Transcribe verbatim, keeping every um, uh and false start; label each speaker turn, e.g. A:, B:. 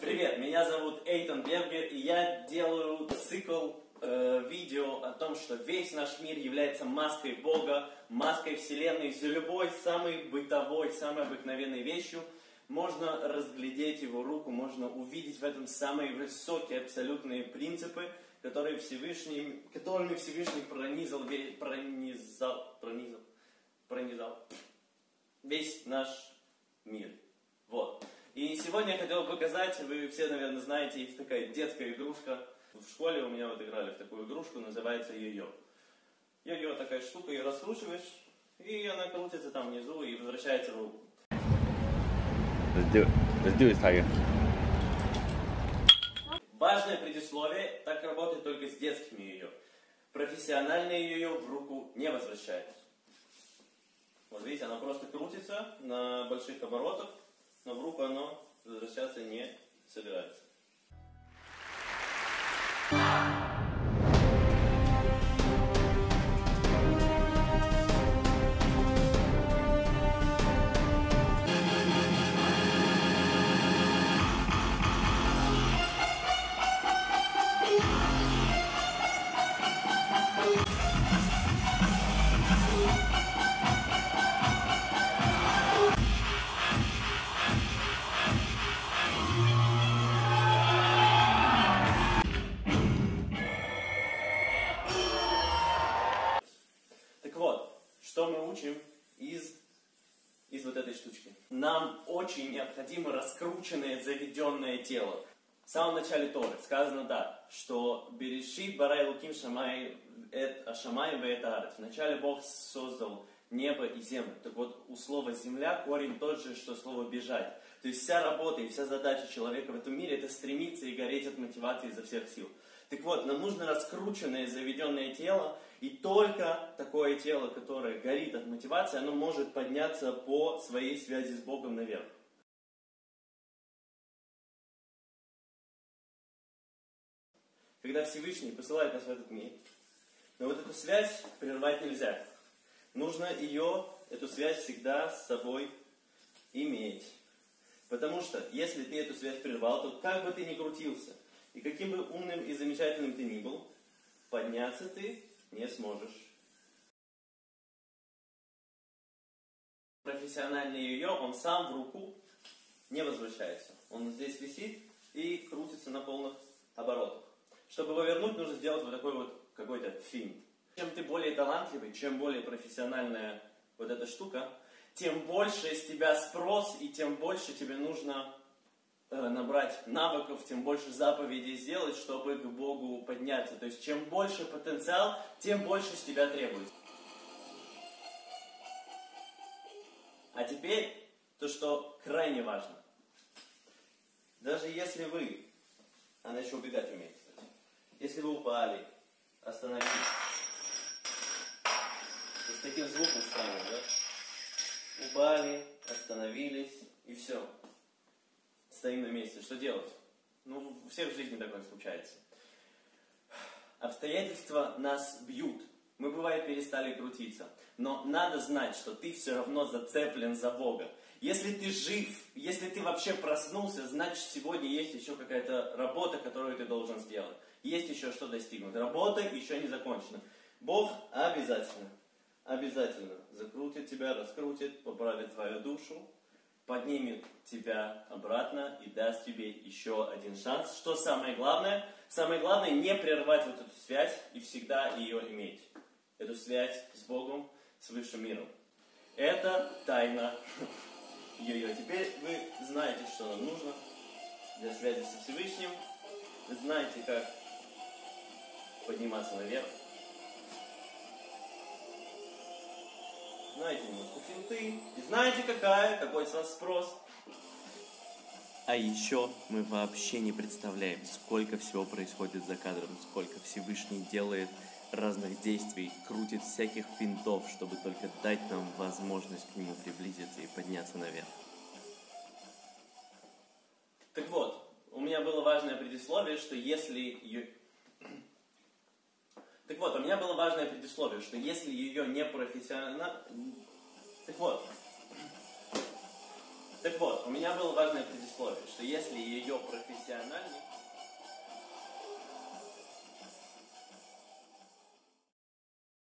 A: Привет, меня зовут Эйтан Бергер, и я делаю цикл э, видео о том, что весь наш мир является маской Бога, маской Вселенной. За любой самой бытовой, самой обыкновенной вещью можно разглядеть его руку, можно увидеть в этом самые высокие абсолютные принципы, которые Всевышний, которыми Всевышний пронизал, пронизал, пронизал, пронизал весь наш мир. Вот. И сегодня я хотел показать, вы все, наверное, знаете, есть такая детская игрушка. В школе у меня вот играли в такую игрушку, называется йо-йо. Йо-йо такая штука, ее раскручиваешь, и она крутится там внизу и возвращается в руку.
B: Let's do it. Let's do this, Tiger.
A: Важное предисловие, так работает только с детскими йо-йо. Профессиональные йо-йо в руку не возвращаются. Вот видите, она просто крутится на больших оборотах, но в руку оно возвращаться не собирается. Так вот, что мы учим из, из вот этой штучки? Нам очень необходимо раскрученное, заведенное тело. В самом начале Торы сказано, да, что «Берешит барай луким шамай эт ашамай веэт аарец». Вначале Бог создал небо и землю. Так вот, у слова «земля» корень тот же, что слово «бежать». То есть вся работа и вся задача человека в этом мире – это стремиться и гореть от мотивации изо всех сил. Так вот, нам нужно раскрученное, заведенное тело, и только такое тело, которое горит от мотивации, оно может подняться по своей связи с Богом наверх. Когда Всевышний посылает нас в этот мир, но вот эту связь прервать нельзя. Нужно ее, эту связь всегда с собой иметь. Потому что, если ты эту связь прервал, то как бы ты ни крутился, и каким бы умным и замечательным ты ни был, подняться ты не сможешь. Профессиональный йо-йо, он сам в руку не возвращается. Он здесь висит и крутится на полных оборотах. Чтобы его вернуть, нужно сделать вот такой вот какой-то финт. Чем ты более талантливый, чем более профессиональная вот эта штука, тем больше с тебя спрос, и тем больше тебе нужно э, набрать навыков, тем больше заповедей сделать, чтобы к Богу подняться. То есть, чем больше потенциал, тем больше с тебя требуется. А теперь, то, что крайне важно. Даже если вы, она еще убегать умеет, кстати. Если вы упали, остановились, с таким звуком странным, да? Упали, остановились, и все. Стоим на месте. Что делать? Ну, у всех в жизни такое случается. Обстоятельства нас бьют. Мы, бывает, перестали крутиться. Но надо знать, что ты все равно зацеплен за Бога. Если ты жив, если ты вообще проснулся, значит, сегодня есть еще какая-то работа, которую ты должен сделать. Есть еще что достигнуть. Работа еще не закончена. Бог обязательно. Обязательно закрутит тебя, раскрутит, поправит твою душу, поднимет тебя обратно и даст тебе еще один шанс. Что самое главное? Самое главное не прервать вот эту связь и всегда ее иметь. Эту связь с Богом, с высшим миром. Это тайна йо-йо. Теперь вы знаете, что нам нужно для связи со Всевышним. Вы знаете, как подниматься наверх. Знаете немножко финты, и знаете, какая, какой с вас спрос. А еще мы вообще не представляем, сколько всего происходит за кадром, сколько Всевышний делает разных действий, крутит всяких финтов, чтобы только дать нам возможность к нему приблизиться и подняться наверх. Так вот, у меня было важное предисловие, что если... Так вот, у меня было важное предисловие, что если ее не профессионально... Так вот, Так вот, у меня было важное предисловие, что если ее профессиональный